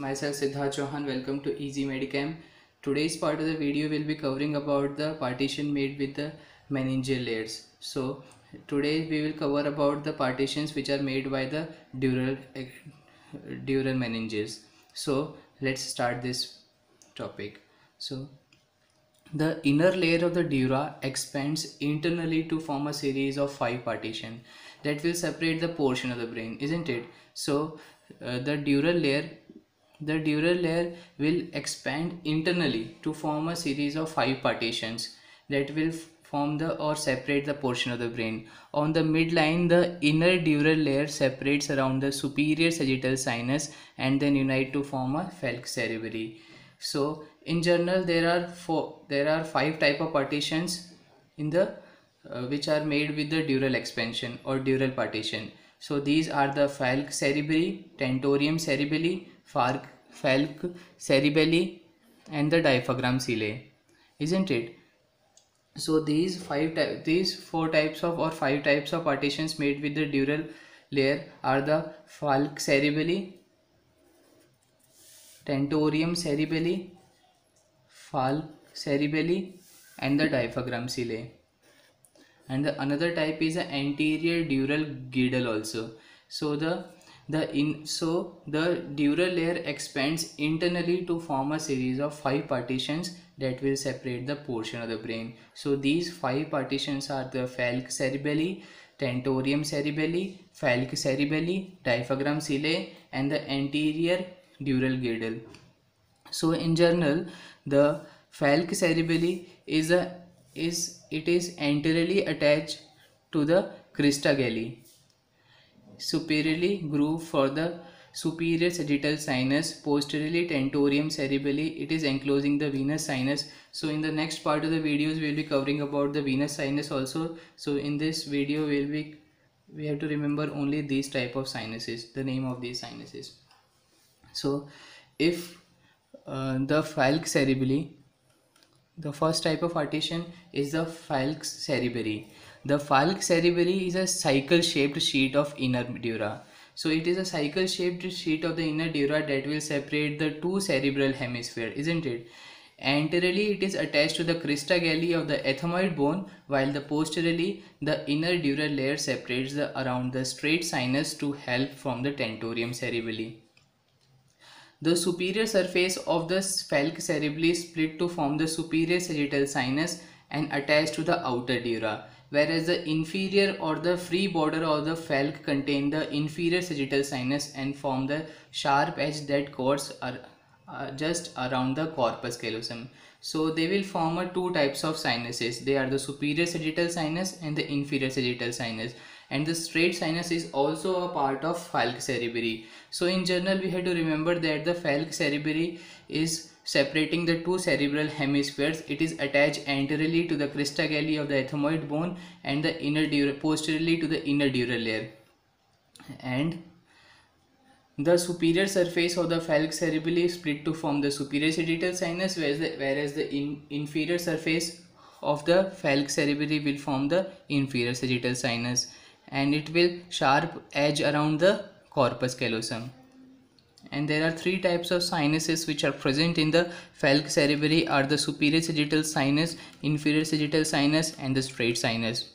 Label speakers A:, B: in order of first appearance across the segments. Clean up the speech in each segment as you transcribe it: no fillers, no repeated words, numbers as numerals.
A: myself Siddharth Chauhan. Welcome to Easy Medicam. Today's part of the video will be covering about the partition made with the meningeal layers. So today we will cover about the partitions which are made by the dural meninges. So let's start this topic. So the inner layer of the dura expands internally to form a series of 5 partitions that will separate the portion of the brain, isn't it? So the dural layer will expand internally to form a series of 5 partitions that will form the or separate the portion of the brain. On the midline, the inner dural layer separates around the superior sagittal sinus and then unite to form a falx cerebri. So in general there are 5 type of partitions in the which are made with the dural expansion or dural partition. So these are the falx cerebri, tentorium cerebelli, falx cerebelli and the diaphragm cellae, isn't it? So these 4 types of or 5 types of partitions made with the dural layer are the falx cerebelli, tentorium cerebelli, falx cerebelli and the diaphragm cellae. And the another type is the anterior dural girdle also. So the dural layer expands internally to form a series of 5 partitions that will separate the portion of the brain. So these 5 partitions are the falx cerebelli, tentorium cerebelli, falx cerebelli, diaphragm cellae and the anterior dural girdle. So in general, the falx cerebelli is anteriorly attached to the crista galli, superiorly grooved for the superior sagittal sinus, posteriorly tentorium cerebelli, it is enclosing the venous sinus. So in the next part of the videos we will be covering about the venous sinus also. So in this video we have to remember only these type of sinuses, the name of these sinuses. So if the falx cerebelli, the first type of partition is the falx cerebri. The falx cerebri is a cycle shaped sheet of inner dura. So it is a cycle shaped sheet of the inner dura that will separate the two cerebral hemispheres, isn't it? Anteriorly it is attached to the crista galli of the ethmoid bone, while the posteriorly the inner dural layer separates around the straight sinus to help from the tentorium cerebelli. The superior surface of the falx cerebelli split to form the superior sagittal sinus and attached to the outer dura, whereas the inferior or the free border of the falx contain the inferior sagittal sinus and form the sharp edge that cuts just around the corpus callosum. So they will form 2 types of sinuses. They are the superior sagittal sinus and the inferior sagittal sinus. And the straight sinus is also a part of falx cerebri. So in general we have to remember that the falx cerebri is separating the two cerebral hemispheres. It is attached anteriorly to the crista galli of the ethmoid bone and the posteriorly to the inner dural layer. And the superior surface of the falx cerebelli is split to form the superior sagittal sinus, whereas the inferior surface of the falx cerebelli will form the inferior sagittal sinus, and it will sharp edge around the corpus callosum. And there are 3 types of sinuses which are present in the falx cerebri are the superior sagittal sinus, inferior sagittal sinus and the straight sinus.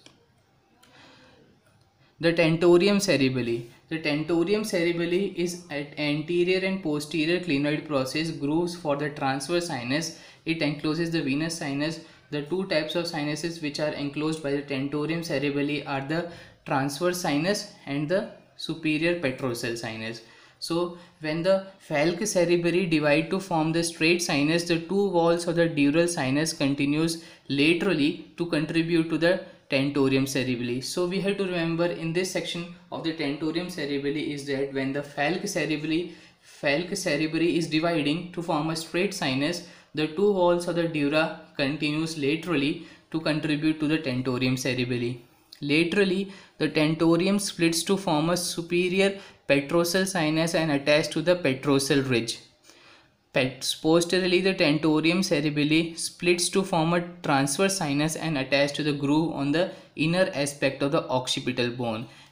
A: The tentorium cerebelli. The tentorium cerebelli is at anterior and posterior clinoid process grooves for the transverse sinus. It encloses the venous sinus. The 2 types of sinuses which are enclosed by the tentorium cerebelli are the transverse sinus and the superior petrosal sinus. So when the falx cerebri divide to form the straight sinus, the 2 walls of the dural sinus continues laterally to contribute to the tentorium cerebelli. So we have to remember in this section of the tentorium cerebelli is that when the falx cerebri is dividing to form a straight sinus, the 2 walls of the dura continues laterally to contribute to the tentorium cerebelli. Laterally, the tentorium splits to form a superior petrosal sinus and attached to the petrosal ridge. Posteriorly, the tentorium cerebelli splits to form a transverse sinus and attached to the groove on the inner aspect of the occipital bone.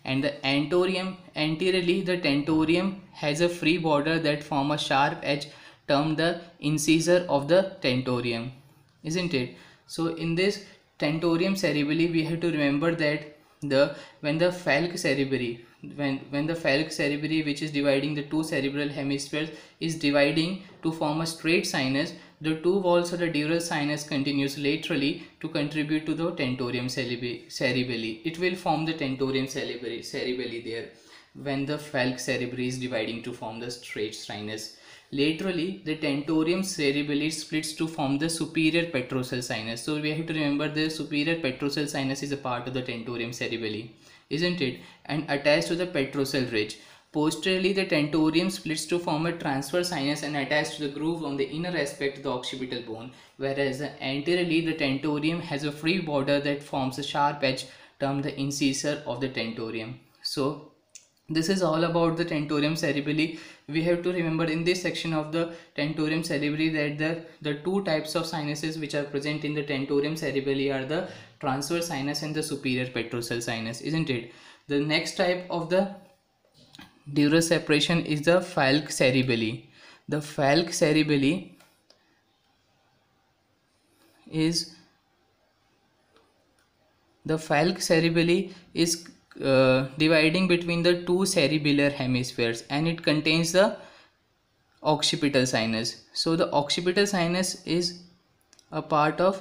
A: and the anteriorly the tentorium has a free border that form a sharp edge termed the incisor of the tentorium, isn't it? So in this tentorium cerebelli we have to remember that the when the falx cerebri when the falx cerebri, which is dividing the two cerebral hemispheres, is dividing to form a straight sinus, the two walls of the dural sinus continues laterally to contribute to the tentorium cerebelli. It will form the tentorium cerebelli there when the falx cerebri is dividing to form the straight sinus. Laterally, the tentorium cerebelli splits to form the superior petrosal sinus. So we have to remember the superior petrosal sinus is a part of the tentorium cerebelli, isn't it? And attached to the petrosal ridge. Posteriorly, the tentorium splits to form a transverse sinus and attached to the groove on the inner aspect of the occipital bone, whereas anteriorly the tentorium has a free border that forms a sharp edge termed the incisor of the tentorium. So this is all about the tentorium cerebelli. We have to remember in this section of the tentorium cerebelli that the two types of sinuses which are present in the tentorium cerebelli are the transverse sinus and the superior petrosal sinus, isn't it? The next type of the dural separation is the falx cerebelli. The falx cerebelli is the falx cerebelli is dividing between the two cerebellar hemispheres, and it contains the occipital sinus. So the occipital sinus is a part of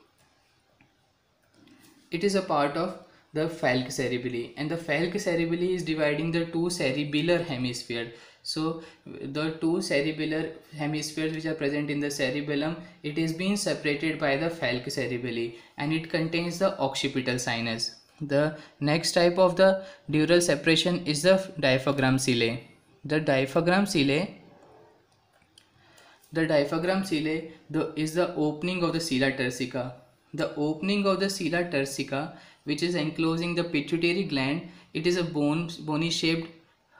A: the falx cerebelli, and the falx cerebelli is dividing the two cerebellar hemisphere. So the two cerebellar hemispheres which are present in the cerebellum, it is being separated by the falx cerebelli, and it contains the occipital sinus. The next type of the dural separation is the diaphragm cilia. The diaphragm cilia is the opening of the sella turcica. The opening of the sella turcica, which is enclosing the pituitary gland, it is a bony shaped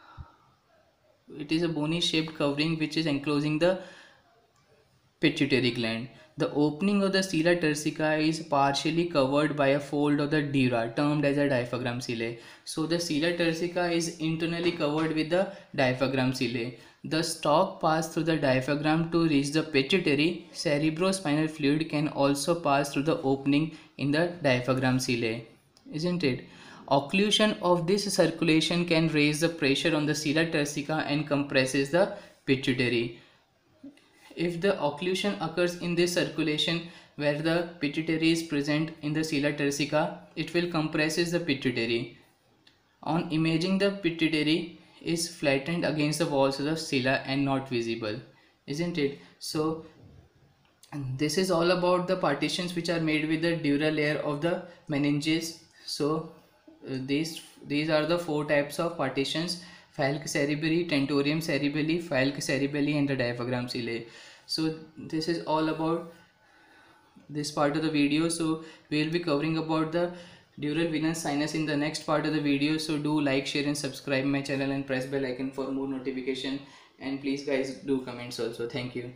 A: covering which is enclosing the pituitary gland. The opening of the sella turcica is partially covered by a fold of the dura termed as a diaphragm cilia. So the sella turcica is internally covered with the diaphragm cilia. The stalk passes through the diaphragm to reach the pituitary. Cerebrospinal fluid can also pass through the opening in the diaphragm cilia, isn't it? Occlusion of this circulation can raise the pressure on the sella turcica and compresses the pituitary. If the occlusion occurs in this circulation where the pituitary is present in the sella turcica, it will compresses the pituitary. On imaging, the pituitary is flattened against the walls of the sella and not visible, isn't it? So this is all about the partitions which are made with the dural layer of the meninges. So these are the four types of partitions: falx cerebelli, tentorium cerebelli, falx cerebelli, and the diaphragm cilia. So this is all about this part of the video. So we will be covering about the dural venous sinus in the next part of the video. So do like, share and subscribe my channel and press bell icon for more notification, and please guys do comments also. Thank you.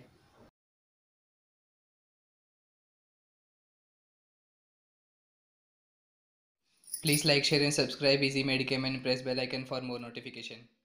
A: Please like, share and subscribe Easy Medicam and press bell icon for more notification.